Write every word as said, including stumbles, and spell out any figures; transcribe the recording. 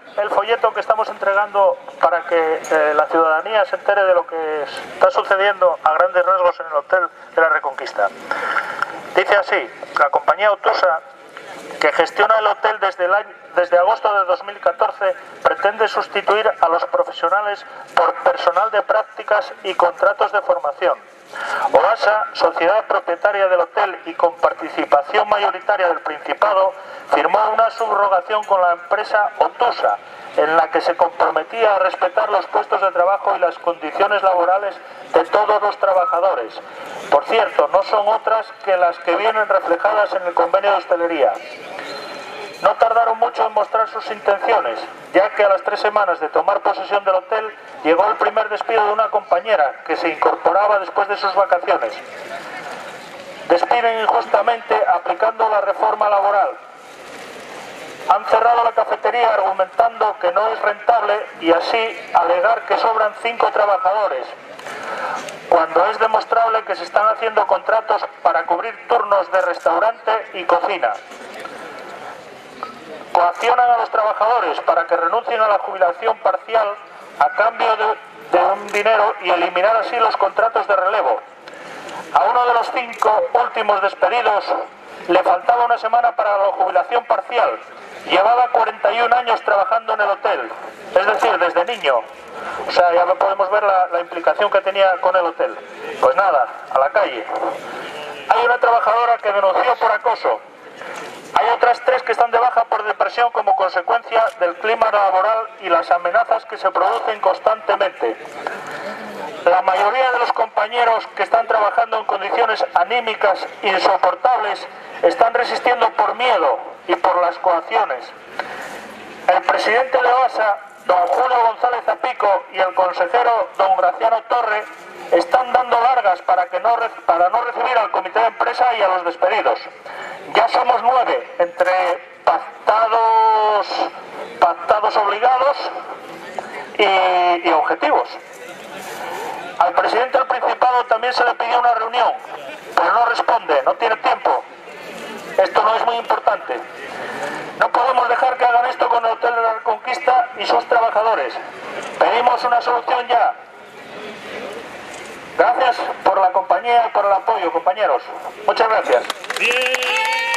el folleto que estamos entregando para que eh, la ciudadanía se entere de lo que está sucediendo a grandes rasgos en el Hotel de la Reconquista. Dice así: la compañía Otusa, que gestiona el hotel desde, el año, desde agosto de dos mil catorce, pretende sustituir a los profesionales por personal de prácticas y contratos de formación. OASA, sociedad propietaria del hotel y con participación mayoritaria del Principado, firmó una subrogación con la empresa Otusa, en la que se comprometía a respetar los puestos de trabajo y las condiciones laborales de todos los trabajadores. Por cierto, no son otras que las que vienen reflejadas en el convenio de hostelería. No tardaron mucho en mostrar sus intenciones, ya que a las tres semanas de tomar posesión del hotel llegó el primer despido de una compañera que se incorporaba después de sus vacaciones. Despiden injustamente aplicando la reforma laboral. Han cerrado la cafetería argumentando que no es rentable y así alegar que sobran cinco trabajadores, cuando es demostrable que se están haciendo contratos para cubrir turnos de restaurante y cocina. Coaccionan a los trabajadores para que renuncien a la jubilación parcial a cambio de, de un dinero y eliminar así los contratos de relevo. A uno de los cinco últimos despedidos le faltaba una semana para la jubilación parcial. Llevaba cuarenta y un años trabajando en el hotel, es decir, desde niño. O sea, ya podemos ver la, la implicación que tenía con el hotel. Pues nada, a la calle. Hay una trabajadora que denunció por acoso. Hay otras tres que están de baja por depresión como consecuencia del clima laboral y las amenazas que se producen constantemente. La mayoría de los compañeros que están trabajando en condiciones anímicas insoportables están resistiendo por miedo y por las coacciones. El presidente de OASA, don Julio González Zapico, y el consejero don Graciano Torre están dando largas para, que no, para no recibir al comité de empresa y a los despedidos. Ya somos nueve, entre pactados, pactados obligados y, y objetivos. Al presidente del Principado también se le pidió una reunión, pero no responde, no tiene tiempo. Esto no es muy importante. No podemos dejar que hagan esto con el Hotel de la Reconquista y sus trabajadores. Pedimos una solución ya. Gracias por la compañía y por el apoyo, compañeros. Muchas gracias. Bien.